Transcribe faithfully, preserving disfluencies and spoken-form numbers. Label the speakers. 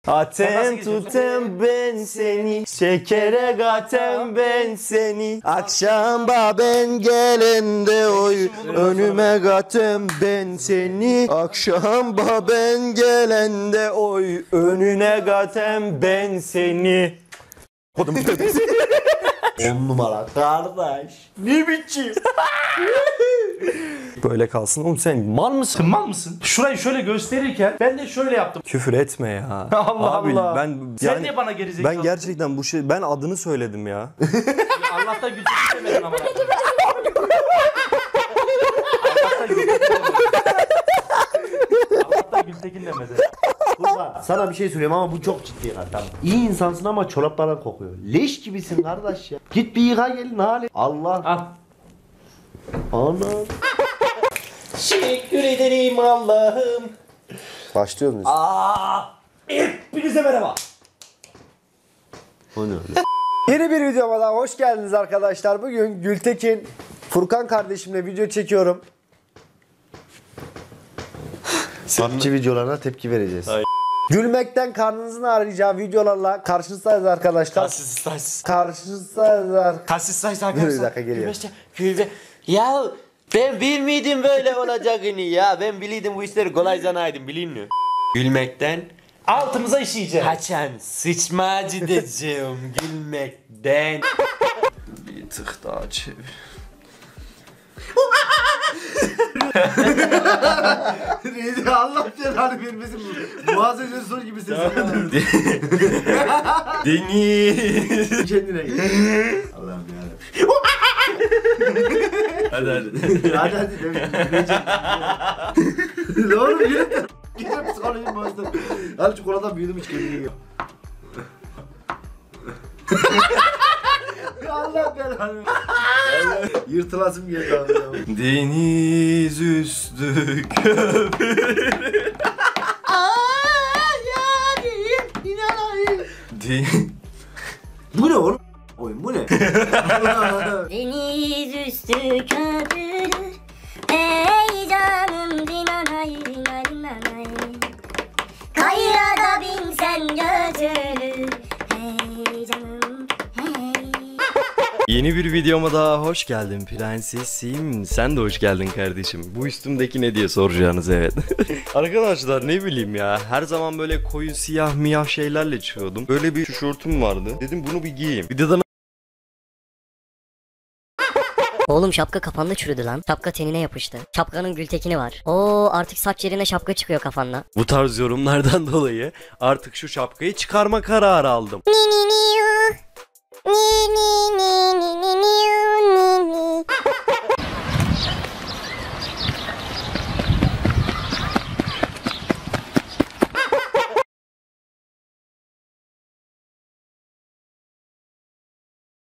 Speaker 1: Atem tutem ben seni, şekere gatem ben seni. Akşam ben gelende oy, önüme gatem ben seni. Akşam ben gelende oy, önüne gatem ben seni. Kodum on numara kardeş. Ne biçim? Böyle kalsın. Oğlum sen mal mısın?
Speaker 2: Mal mısın? Şurayı şöyle gösterirken ben de şöyle yaptım.
Speaker 1: Küfür etme ya.
Speaker 2: Allah
Speaker 1: Abi,
Speaker 2: Allah.
Speaker 1: Ben
Speaker 2: Sen
Speaker 1: yani,
Speaker 2: niye bana gerizekalı?
Speaker 1: Ben gerçekten bu şey, ben adını söyledim ya.
Speaker 2: Allah'tan gücü istemedin ama. Allah'tan Gültekin Allah'tan Gültekin demedi.
Speaker 3: Kurban, sana bir şey söyleyeyim ama bu çok ciddi lan, tamam. İyi insansın ama çorapların kokuyor. Leş gibisin kardeş ya. Git bir yıka gelin hali. Allah.
Speaker 2: Al.
Speaker 3: Anam.
Speaker 1: Teşekkür ederim Allah'ım. Başlıyor muyuz?
Speaker 2: Aa! Hepinize merhaba.
Speaker 3: O ne öyle?
Speaker 4: Yeni bir videoma daha hoş geldiniz arkadaşlar. Bugün Gültekin, Furkan kardeşimle video çekiyorum.
Speaker 3: Sapçı videolarına tepki vereceğiz.
Speaker 1: Ay.
Speaker 4: Gülmekten karnınızın ağrıyacağı videolarla karşınızdayız arkadaşlar.
Speaker 1: Kasis sayıs.
Speaker 4: Karşınızdayız arkadaşlar.
Speaker 1: Kasis sayıs
Speaker 4: Bir
Speaker 1: arkadaşlar.
Speaker 4: dakika geliyor.
Speaker 1: Gülbe. Ya ben bilmiyordum böyle olacağını ya. Ben biliyordum bu işleri kolay zanaydım, bilin mi? Gülmekten
Speaker 2: Altımıza işeyeceğim.
Speaker 1: kaçan sıçmacı diyeceğim gülmekten. Bir tık daha çevir.
Speaker 3: Allah belanı vermesin bu. Muazzez Özsoy gibi sesin.
Speaker 1: Deniz.
Speaker 3: Kendine gel. Allah'ım yarabbim.
Speaker 1: Hadi hadi.
Speaker 3: Hadi hadi. Ne oğlum yürü. Gidip psikolojim bozdu. Al çikolatadan büyüdüm hiç kendine gel. Allah belanı. Yırtılasım geldi abi ya.
Speaker 1: Deniz üstü köprü. De-
Speaker 3: Bu ne oğlum? Oyun bu ne?
Speaker 5: Deniz üstü köprülür, ey canım dinanay dinanay. Kayra da binsen götürür, hey canım hey.
Speaker 1: Yeni bir videoma daha hoş geldin prensesim. Sen de hoş geldin kardeşim. Bu üstümdeki ne diye soracağınız, evet. Arkadaşlar ne bileyim ya. Her zaman böyle koyu siyah miyah şeylerle çıkıyordum. Böyle bir tişörtüm vardı. Dedim bunu bir giyeyim. Videodan
Speaker 6: Oğlum şapka kafanda çürüdü lan. Şapka tenine yapıştı. Şapkanın Gültekin'i var. Oo artık saç yerine şapka çıkıyor kafanda.
Speaker 1: bu tarz yorumlardan dolayı artık şu şapkayı çıkarma kararı aldım.
Speaker 5: Ni ni ni yu, ni ni